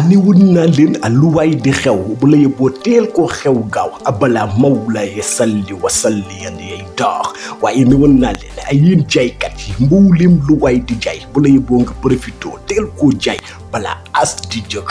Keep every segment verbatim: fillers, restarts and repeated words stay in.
ni woon naa leen lu waay di xew bu la yóbboo teel koo xew gaaw abala mawlaye salli wa salli yan yay daax waaye ni woon naa leen ay yéen jaaykat yi mbuulim lu waay di jaay bu la yóbboo nga profité teel koo jaay balaa as di jóg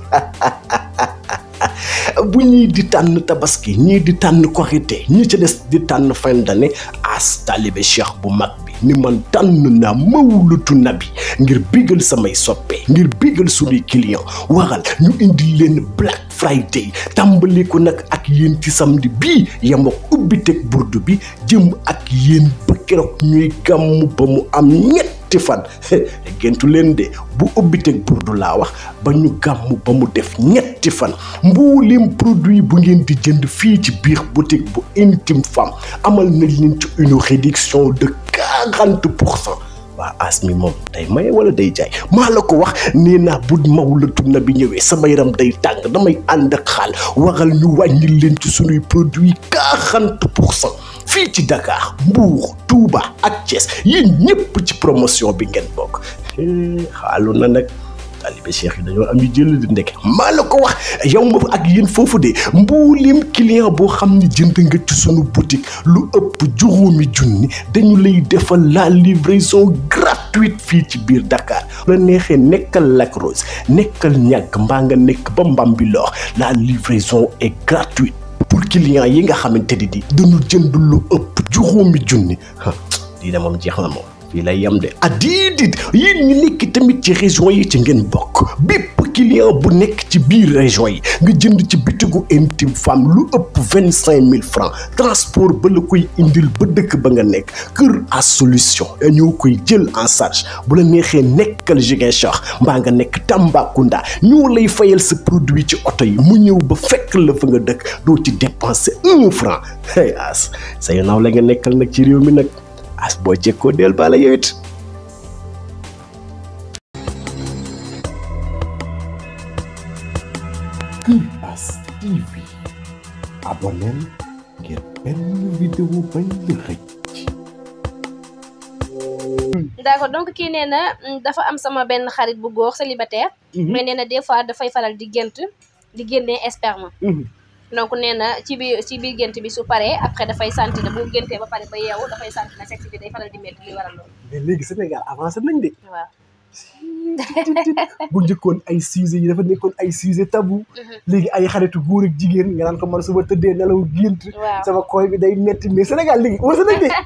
bu ñii di tànn tabaski ñii di tànn korité ñi ci des di tànn fin d'année as talibé cheikh bu mag bi ni man tànn naa mawlutu nabi ngir bigal samay soppe ngir bigal suñuy client waral ñu indi leen Black Friday tàmbali ko nag ak yéen ci samedi bii yem ak ubbi teg burdu bi jëm ak yéen ba keroog ñuy gàmm ba mu am ñetti fan gentu leen de bu ubbi teg burdu laa wax ba ñu gàmm ba mu def ñetti fan mbuulim produit bu ngeen di jënd fii ci biir boutique bu Intime Femme amal na leen ci une réduction de quarante pour cent waa as mi moom day maye wala day jaay maa la ko wax nee naa bu mawlatu na bi ñëwee sama yaram day tàng damay ànd ak xaal waral ñu wàññi leen ci sunuy produit quarante pour cent fii ci Dakar Mbour Touba ak Thiès yéen ñëpp ci promotion bi ngeen bokk xaalu na nag talibé cheikh yi dañoo am yu jël di ndek maa la ko wax yow ma ak yéen foofu de mbuulim client boo xam ne jënd nga ci sunu boutique lu ëpp juróomi junni dañu lay defal la livraison gratuite fii ci biir Dakar la neexee nekkal Lac Rose nekkal ñàkk mbaa nga nekk ba Mbambilor la livraison est gratuite pour client yi nga xamante ni di dañu jënd lu ëpp juróomi junni lii de moom jeex na moom fii lay yem de ah diidit yéen ñi nekk tamit ci région yi ci ngeen bokk bépp client bu nekk ci biir région yi nga jënd ci bitigu Intime Femme lu ëpp vingt cinq mille francs transport ba la koy indil ba dëkk ba nga nekk Kër à solution ñoo koy jël en charge bu la neexee nekkal Ziguinchor mbaa nga nekk Tambacounda ñoo lay fayal sa produit ci oto yi mu ñëw ba fekk la fa nga dëkk doo ci dépenser un franc hey as say naaw la nga nekkal nag ci réew mi nag as boo jekkoo del bala yow it Kuras T V abonneel ngir benn vidéo bañ la xëcc. D'accord donc kii nee na dafa am sama benn xarit bu góor célibataire mais nee na des fois dafay faral di gént di génnee sperme donc nee na ci biir ci biir gént bi su paree après dafay sentir ne bu géntee ba pare ba yeewu dafay sentir ne sexe bi day faral di métti li waral loolu. mais léegi Sénégal avancé nañ de. waaw. bu njëkkoon ay sujet yi dafa nekkoon ay sujet tabou. léegi ay xaritu góor ak jigéen nga naan ko man suba tëddee nelaw gént. waaw sama koy bi day métti mais Sénégal léegi avancé nañ de.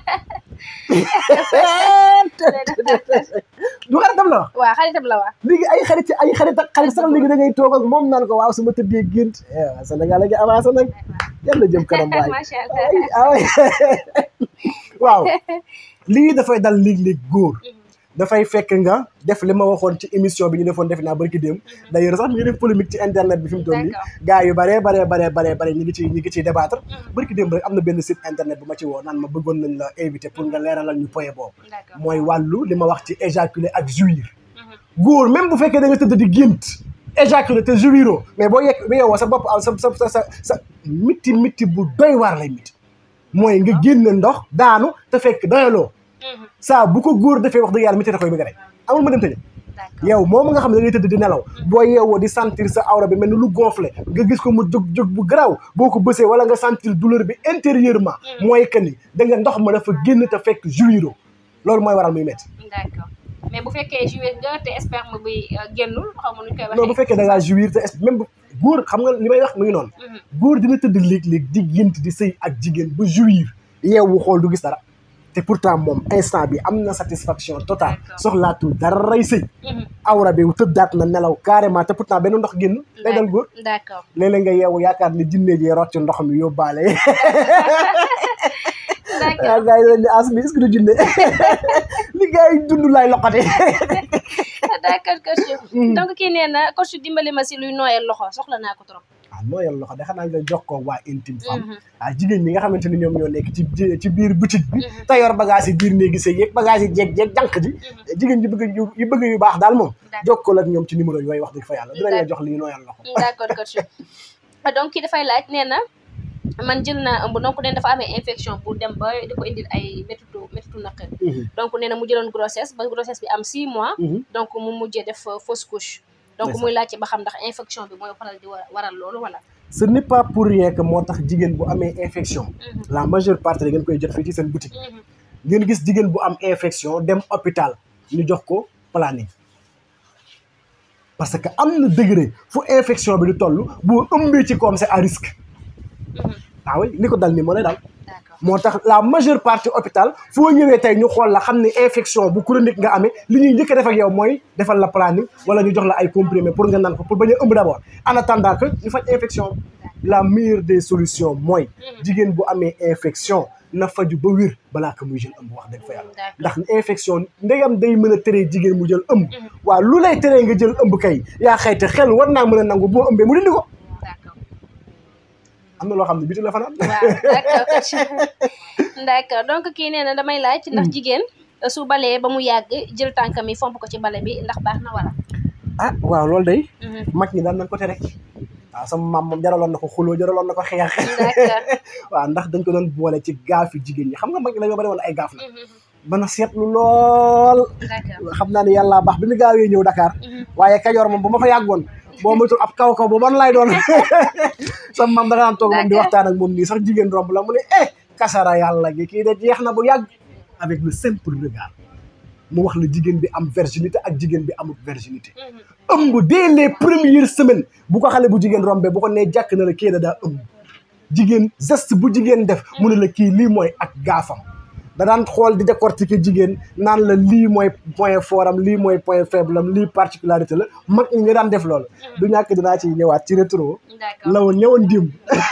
du xaritam la wax. waaw xaritam la wax. léegi ay xarit ay xarit ak xarit sax léegi da ngay toog ak moom naan ko waaw su ma tëddee gént Sénégal léegi avancé nag yàlla jëm kanam waay. macha allah waaw lii dafay dal léeg-léeg góor dafay fekk nga def li ma waxoon ci émission bi ñu defoon def naa barki démb d'ailleurs sax ñu ngi def polémique ci internet bi fi mu toll nii gars yu baree baree baree baree bare ñu ngi ci ñu ngi ciy débattre barki démb rek am na benn site internet bu ma ci woo naan ma bëggoon nañ la invité pour nga leeralal ñu point boobu mooy wàllu li ma wax ci éjaculer ak jouir góor même bu fekkee da nga tëdd di gént éjaculer te jouiroo mais boo yegg ba yow sa bopp sa sa sa sa sa miti miti bu doy waar lay miti mooy nga génn ndox daanu te fekk doyaloo saa bu ko góor defee wax dëgg yàlla miti da koy bëgg rek amul ma dem tëjee yow moom nga xam ne da ngay tëdd di nelaw boo yeewoo di sentir sa awra bi mel ni lu gonflé nga gis ko mu jóg jóg bu garaaw boo ko bësee wala nga sentir douleur bi intérieurement mooy que ni da nga ndox ma dafa génn te fekk jouiroo loolu mooy waral muy métti. d'accord mais bu fekkee jouir nga te sperme bi génnul xaw ma nuñ koy waxee. non bu fekkee da ngaa jouir te même bu góor xam nga li may wax mu ngi noonu. góor dina tëdd léeg-léeg di gént di sëy ak jigéen ba jouir yeewu xool du gis dara te pourtant moom instant bi am na satisfaction totale soxlaatul daray sëy awra bi tëddaat na nelaw carrément te pourtant benn ndox génn day dal góor. d'accord léeg-léeg nga yeewu yaakaar ni jinne ji rocc ndox mi yóbbaale. d'accord gars yi leen di as bi est-ce que du jinne li gars yi dund laay loqate. d'accord coach donc kii nee na coach dimbali ma si luy nooyal loxo soxla naa ko trop. ah nooyal loxo de xanaa nga jox ko waa Intime Femme ah jigéen ñi nga xamante ni ñoom ñoo nekk ci ci biir boutique bi te yor bagage yi biir néegi sëy yeeg bagage yi jeeg jeeg jànq ji jigéen ñi bëgg yu bëgg yu baax daal moom jokkoo ak ñoom ci numéro yooyu wax dëgg fa yàlla dinañ la jox lii nooyal loxo. d'accord coach donc kii dafay laaj nee na man jël naa ëmb donc nee dafa amee infection pour dem ba di ko indil ay métitu métitu naqar donc nee na mu jëloon grossesse ba grossesse bi am six mois donc mu mujjee def fausse couche donc muy laajte ba xam ndax infection bi mooy faral di waral loolu wala. ce n'est pas pour rien que moo tax jigéen bu amee infection la majeure partie da ngeen koy jot fii ci seen boutique ngeen gis jigéen bu am infection dem hôpital ñu jox ko planning parce que am na degré fu infection bi di toll boo ëmbee ci koom c'est à risque ah oui li ko dal ni moo lay dal moo tax la majeure partie hôpital foo ñëwee tey ñu xool la xam ne infection bu chronique nga amee li ñuy njëkk a def ak yow mooy defal la planning wala ñu jox la ay comprimés pour nga naan ko pour bañ a ëmb d'abord en attendant que ñu faj infection la meilleure des solutions mooy jigéen bu amee infection na faju ba wér balaa ko muy jël ëmb wax dëgg fa yàlla ndax infection ndegam day mën a teree jigéen mu jël ëmb waaw lu lay teree nga jël ëmb kay yaa xayte xel war naa mën a nangu boo ëmbee mu dindi ko am na loo xam ne biti la fanaan. waaw d'accord d'accord donc kii nee na damay laaj ndax jigéen su balee ba mu yàgg jël tànkam yi fomp ko ci bale bi ndax baax na wala. ah waaw loolu day mag ñi daan nañ ko tere waaw sama maam moom jaraloon na ko xuloo jaraloon na ko xeex. d'accord waaw ndax dañ ko doon boole ci gaafi jigéen ñi xam nga mag ñi dañoo bari woon ay gaaf la. ba na seetlu lool. d'accord xam naa ne yàlla baax bi mu gaawee ñëw Dakar. waaye Kajoor moom bu ma fa yàggoon. boo moytul ab kaw kaw bu man lay doon sama maam da nga naan toog moom di waxtaan ak moom nii sax jigéen romb la mu ne eh kasara yàlla gi kii de jeex na bu yàgg avec le simple regard mu wax la jigéen bi am virginité ak jigéen bi amul virginité ëmb dès les premières semaines bu ko xale bu jigéen rombee bu ko nee jàkk na la kii da daa ëmb jigéen geste bu jigéen def mu ne la kii lii mooy ak gaafam da daan xool di décortiquer jigéen naan la lii mooy point fort am lii mooy point faible am lii particularité la mag ñi ñu daan def loolu du ñàkk dinaa ci ñëwaat ci rétro la woon ñëwoon démb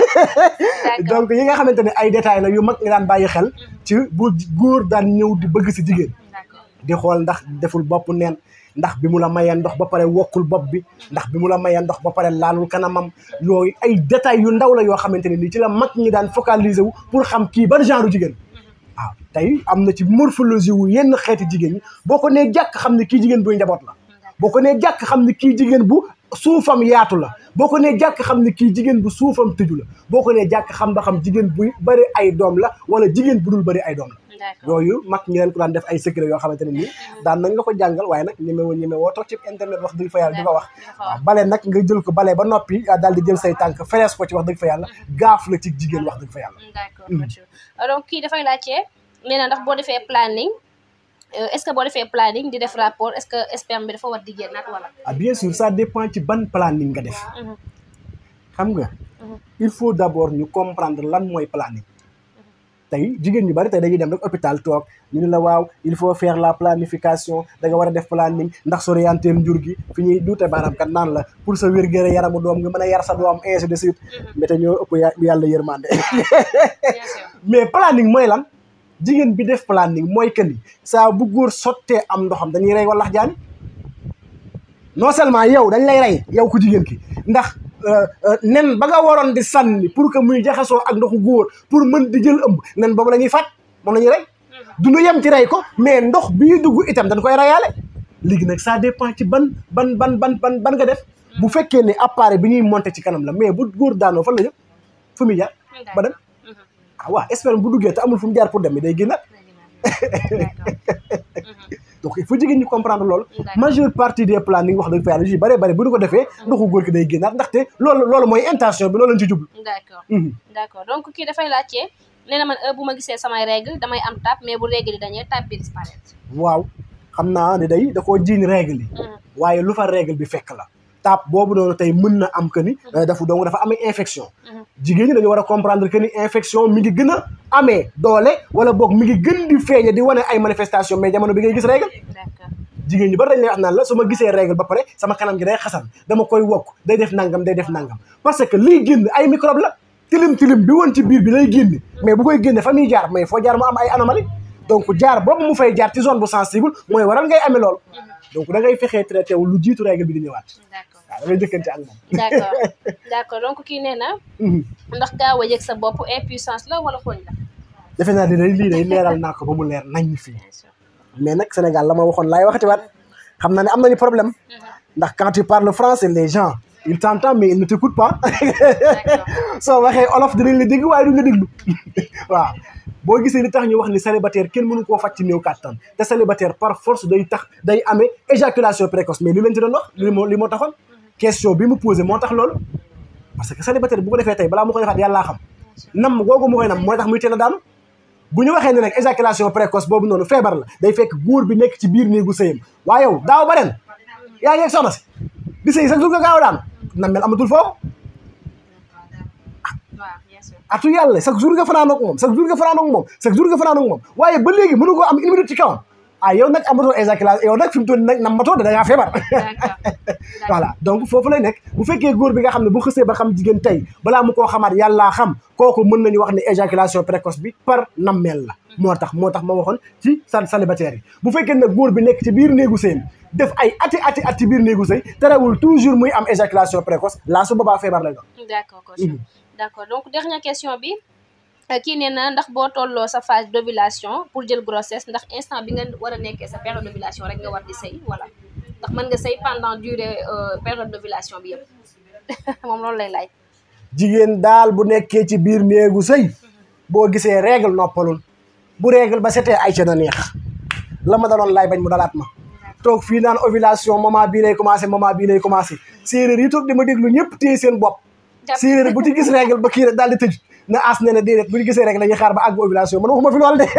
donc yi nga xamante ne ay détails la yu mag ñi daan bàyyi xel ci bu góor daan ñëw di bëgg si jigéen di xool ndax deful bopp neen ndax bi mu la mayee ndox ba pare wokkul bopp bi ndax bi mu la mayee ndox ba pare laalul kanamam yooyu ay détails yu ndaw la yoo xamante ne nii ci la mag ñi daan focaliser wu pour xam kii ban genre jigéen waaw tey am na ci morphologie wu yenn xeeti jigéen ñi boo ko nee jàkk xam ne kii jigéen buy njaboot la boo ko nee jàkk xam ne kii jigéen bu suufam yaatu la boo ko nee jàkk xam ne kii jigéen bu suufam tëju la boo ko nee jàkk xam ba xam jigéen buy bëri ay doom la wala jigéen bu dul bëri ay doom la yooyu mag ñi leen ko daan def ay secret yoo xamante ne nii daan nañ nga ko jàngal waaye nag ñeme woo ñeme woo toog ci internet wax dëgg fa yàlla di ko wax waaw bale nag nga jël ko bale ba noppi daal di jël say tànk ferees ko ci wax dëgg fa yàlla gaaf la ci jigéen wax dëgg fa yàlla d'accord donc kii dafay laajte nee na ndax boo defee planning est-ce que boo defee planning di def rapport est-ce que sperme bi dafa war di génnaat wala. ah bien sûr ça dépend ci ban planning nga def. xam nga. il faut d'abord ñu comprendre lan mooy planning. tey jigéen ñu bari tey dañuy dem rek hôpital toog ñu ne la waaw il faut faire la planification da nga war a def planning ndax s'orienter njur gi fi ñuy duute baaraam kat naan la pour sa wér-gu yaramu doom nga mën a yar sa doom ainsi de suite. mais te ñoo ëpp yàlla yërmande. mais planning mooy lan. jigéen bi def planning mooy que ni saa bu góor sottee am ndoxam dañuy rey walax jaani non seulement yow dañ lay rey yow ku jigéen ki ndax nen ba nga waroon di sànni pour que muy jaxasoo ak ndoxu góor pour mën di jël ëmb nen boobu la ñuy faat moom la ñuy rey du ñu yem ci rey ko mais ndox bii dugg itam dañ koy reyaale léegi nag ça dépend ci ban ban ban ban ban ban nga def bu fekkee ne appareil bi ñuy monter ci kanam la mais bu góor daanoo fan la jëm fu muy jaar ba dem ah waaw sperme bu duggee te amul fu mu jaar pour dem mi day génnaat donc il faut jigéen ñi comprendre loolu majeure partie des plannings wax dëgg fa yàlla yu bëree bëri bu ñu ko defee ndoxu góor ki day génnaat ndaxte loolu loolu mooy intention bi loolu lañ ci jublu d'accord d'accord donc kii dafay laajte nee na man bu ma gisee samay règle damay am tab mais bu règle yi dañee tab bi disparaître waaw xam naa ne day da koo jiiñ règle yi waaye lu fa règle bi fekk la taab boobu noonu tey mën na am que ni dafa donc dafa amee infection jigéen ñi dañu war a comprendre que ni infection mi ngi gën a amee doole wala boog mi ngi gën di feeñe di wane ay manifestation mais jamono bi ngay gis règle jigéen ñi bari dañ lay wax naan la su ma gisee règle ba pare sama kanam gi day xasan dama koy wokk day def nangam day def nangam parce que liy génn ay microbe la tilim tilim bi woon ci biir bi lay génn mais bu koy génne fa muy jaar mais foo jaar mu am ay anomalie donc jaar boobu mu fay jaar ci zone bu sensible mooy waral ngay amee lool donc da ngay fexee traité wu lu jiitu règle bi di ñëwaat. d'accord waaw da ngay jëkkante ak moom. d'accord d'accord donc kii nee na. ndax gaaw a yëg sa bopp impuissance la wala xooñ la. defe naa ne lii day leeral naa ko ba mu leer nañ fii mais nag Sénégal la ma waxoon laay waxatiwaat xam naa ne am nañu problème ndax quand tu parles français les gens ils t'entendent mais ils ne t'écoutent pas soo waxee olof dinañ la dégg waaye duñ la déglu waaw. boo gisee li tax ñu wax ni célibataire kenn mënu koo faj ci néew kàttan te célibataire par force day tax day amee éjaculation précoce mais li leen ci doon wax li moo li moo taxoon question bi mu posé moo tax loolu parce que célibataire bu ko defee tey balaa mu koy defaat yàllaa xam nam googu mu koy nam mooy tax muy teel a daanu bu ñu waxee ne nag éjaculation précoce boobu noonu feebar la day fekk góor bi nekk ci biir néegu sëyam waaye yow daaw ba ren yaa ngi ak soxna si di sëy sax du nga gaaw a daanu nam mel amatul foofu atu yàlla chaque jour nga fanaan ak moom chaque jour nga fanaan ak moom chaque jour nga fanaan ak moom waaye ba léegi mënu koo am une minute ci kawam ah yow nag amatoo éjaculation yow nag fi mu toll nag nam matoo da dangaa feebar voilà donc foofu lay nekk bu fekkee góor bi nga xam ne bu xësee ba xam jigéen tey balaa mu koo xamaat yàllaa xam kooku mën nañu wax ne éjaculation précoce bi par nammeel la moo tax moo tax ma waxoon ci sa célibataire yi bu fekkee nag góor bi nekk ci biir néegu sëyam def ay ati ati at ci biir néegu sëy terewul toujours muy am éjaculation précoce laa su boobaa feebar lay doon d'accord coach d'accord donc dernière question bi kii nee na ndax boo tolloo sa phase d'ovulation pour jël grossesse ndax instant bi nga war a nekkee sa période d'ovulation rek nga war di sëy voilà ndax mën nga sëy pendant durée période d'ovulation bi yëpp moom loolu lay laaj jigéen daal bu nekkee ci biir néegu sëy boo gisee règle noppalul bu règle ba setee ay ca na neex la ma daloon laay bañ mu dalaat ma toog fii naan ovulation moment bii lay commencé moment bii lay commencé séeréer yi toog di ma déglu ñëpp téye seen bopp séeréer bu ci gis règle ba kii rek daal di tëj na as ne ne déedéet bu ñu gisee rek dañuy xaar ba àgg ovulation man waxuma fi loolu de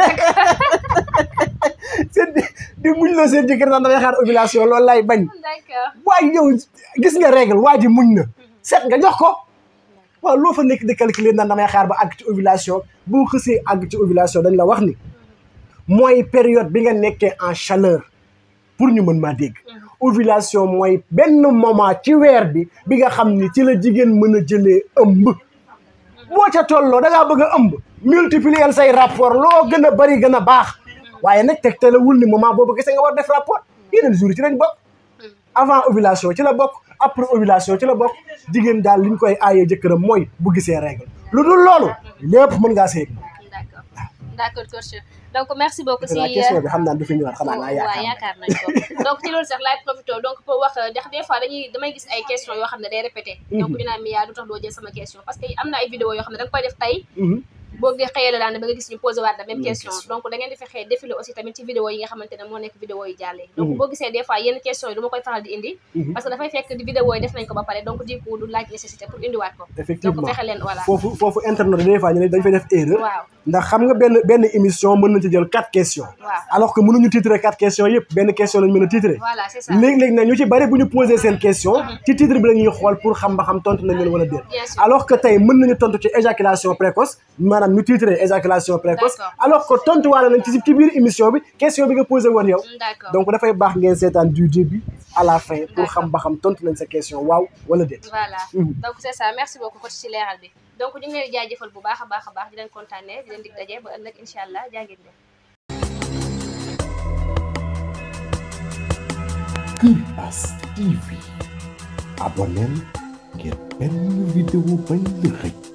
seen di muñ la seen jëkkër naan dangay xaar ovulation loolu lay bañ waaye yow gis nga règle waa ji muñ na seet nga jox ko waaw loo fa nekk di calculer naan damay xaar ba àgg ci ovulation bu xësee àgg ci ovulation dañ la wax ni mooy période bi nga nekkee en chaleur pour ñu mën maa dégg ovulation mooy benn moment ci weer bi bi nga xam ni ci la jigéen mën a jëlee ëmb boo ca tolloo da ngaa bëgg a ëmb multiplier say rapport loo gën a bari gën a baax waaye nag teg te la wul ni moment boobu kese nga war def rapport yeneen jours yi ci lañ bokk avant ovulation ci la bokk après ovulation ci la bokk jigéen daal li ñu koy aayee jëkkëram mooy bu gisee règle lu dul loolu lépp mën ngaa seeg d'accord d'accord coach donc merci beaucoup si question bi xam naa du fi ñëwaat xanaa naa waaw yaakaar nañ ko donc ci loolu sax laay profité donc pour wax ndax des fois dañuy damay gis ay questions yoo xam ne day répété donc ñu naan mi yaa du tax doo jël sama question parce que am na ay vidéo yoo xam ne da nga koy def tey boo nga xëyee la daan ba nga gis ñu posé waat la même question donc da ngeen di fexee défilé aussi tamit ci vidéo yi nga xamante ne moo nekk vidéo yi jàllee donc boo gisee des fois yenn questions yi du ma koy faral di indi parce que dafay fekk di vidéo yi def nañ ko ba pare donc du coup du laaj nécessité pour indiwaat ko effectivement donc fexe leen voilà foofu foofu internet des fois ñu ne dañ fay def erreur waaw ndax xam nga benn benn émission mën nañ ci jël quatre questions alors que mënuñu titrer quatre questions yëpp benn question lañ mën a titrer voilà c'est ça léegi-léegi nag ñu ci bari bu ñu posé seen question ci titre bi la ñuy xool pour xam ba xam tontu nañ leen wala déet alors que tey mën nañu tontu ci éjaculation précoce maanaam ñu titrer éjaculation précoce alors que tontu waale nañ ci ci biir émission bi question bi nga posé woon yow donc dafay baax ngeen seetaan du début à la fin pour xam ba xam tontu nañ sa question waaw wala déet voilà donc c'est ça merci beaucoup coach ci leeral bi donc ñu ngi leen di jaajëfal bu baax a baax a baax di leen kontaanee di leen dig daje ba ëllëg incha allah jaa ngeen jëf. Kuras T V abonneel ngir benn vidéo bañ la xëj